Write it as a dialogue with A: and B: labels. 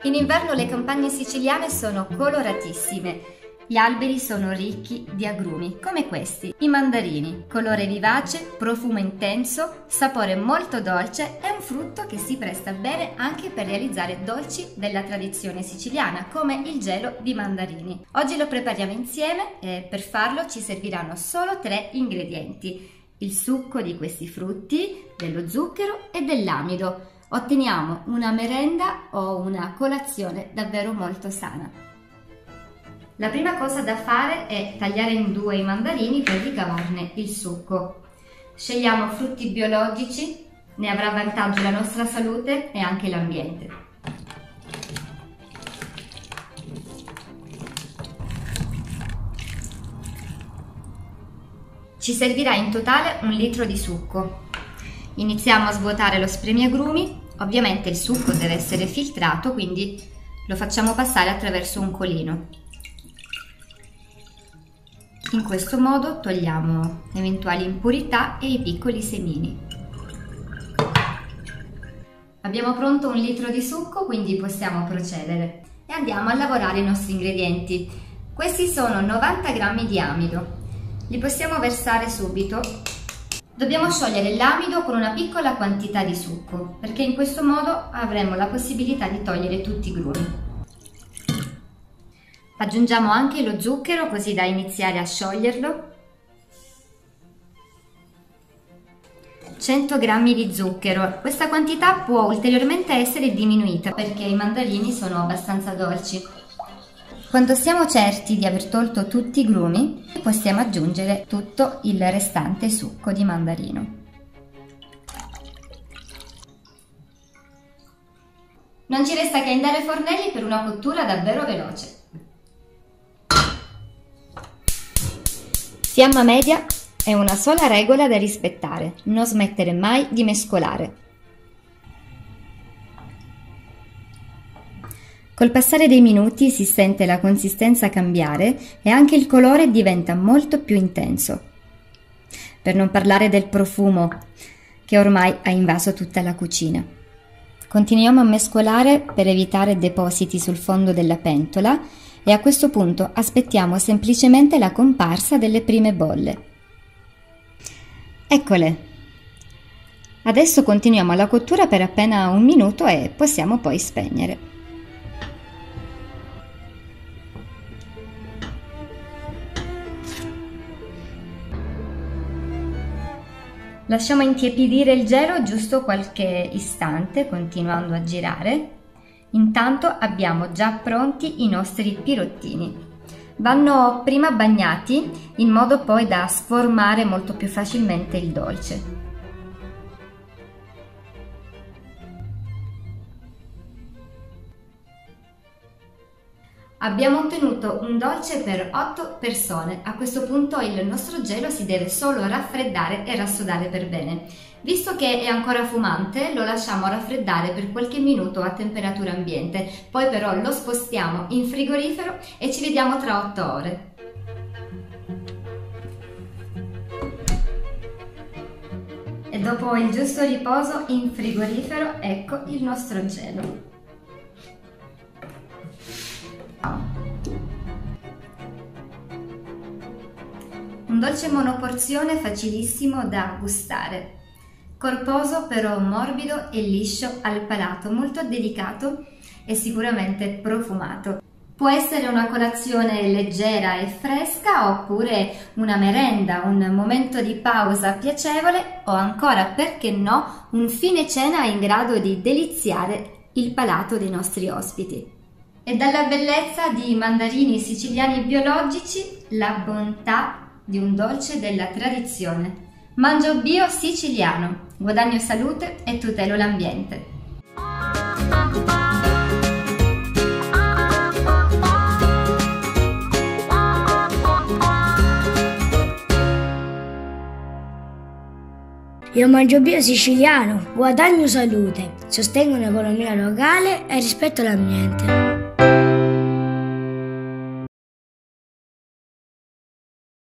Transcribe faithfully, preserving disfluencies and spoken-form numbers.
A: In inverno le campagne siciliane sono coloratissime. Gli alberi sono ricchi di agrumi, come questi, i mandarini, colore vivace, profumo intenso, sapore molto dolce, è un frutto che si presta bene anche per realizzare dolci della tradizione siciliana, come il gelo di mandarini. Oggi lo prepariamo insieme e per farlo ci serviranno solo tre ingredienti: il succo di questi frutti, dello zucchero e dell'amido. Otteniamo una merenda o una colazione davvero molto sana. La prima cosa da fare è tagliare in due i mandarini per ricavarne il succo. Scegliamo frutti biologici, ne avrà vantaggio la nostra salute e anche l'ambiente. Ci servirà in totale un litro di succo. Iniziamo a svuotare lo spremiagrumi. Ovviamente il succo deve essere filtrato, quindi lo facciamo passare attraverso un colino. In questo modo togliamo eventuali impurità e i piccoli semini. Abbiamo pronto un litro di succo, quindi possiamo procedere e andiamo a lavorare i nostri ingredienti. Questi sono novanta grammi di amido. Li possiamo versare subito. Dobbiamo sciogliere l'amido con una piccola quantità di succo, perché in questo modo avremo la possibilità di togliere tutti i grumi. Aggiungiamo anche lo zucchero così da iniziare a scioglierlo. cento grammi di zucchero. Questa quantità può ulteriormente essere diminuita perché i mandarini sono abbastanza dolci. Quando siamo certi di aver tolto tutti i grumi, possiamo aggiungere tutto il restante succo di mandarino. Non ci resta che andare ai fornelli per una cottura davvero veloce. Fiamma media è una sola regola da rispettare: non smettere mai di mescolare. Col passare dei minuti si sente la consistenza cambiare e anche il colore diventa molto più intenso. Per non parlare del profumo che ormai ha invaso tutta la cucina. Continuiamo a mescolare per evitare depositi sul fondo della pentola e a questo punto aspettiamo semplicemente la comparsa delle prime bolle. Eccole! Adesso continuiamo la cottura per appena un minuto e possiamo poi spegnere. Lasciamo intiepidire il gelo giusto qualche istante, continuando a girare. Intanto abbiamo già pronti i nostri pirottini. Vanno prima bagnati in modo poi da sformare molto più facilmente il dolce. Abbiamo ottenuto un dolce per otto persone. A questo punto il nostro gelo si deve solo raffreddare e rassodare per bene. Visto che è ancora fumante, lo lasciamo raffreddare per qualche minuto a temperatura ambiente, poi però lo spostiamo in frigorifero e ci vediamo tra otto ore. E dopo il giusto riposo in frigorifero, ecco il nostro gelo. Un dolce monoporzione facilissimo da gustare, corposo però morbido e liscio al palato, molto delicato e sicuramente profumato. Può essere una colazione leggera e fresca oppure una merenda, un momento di pausa piacevole o ancora, perché no, un fine cena in grado di deliziare il palato dei nostri ospiti. E dalla bellezza di mandarini siciliani biologici, la bontà di un dolce della tradizione. Mangio bio siciliano, guadagno salute e tutelo l'ambiente.
B: Io mangio bio siciliano, guadagno salute, sostengo un'economia locale e rispetto l'ambiente.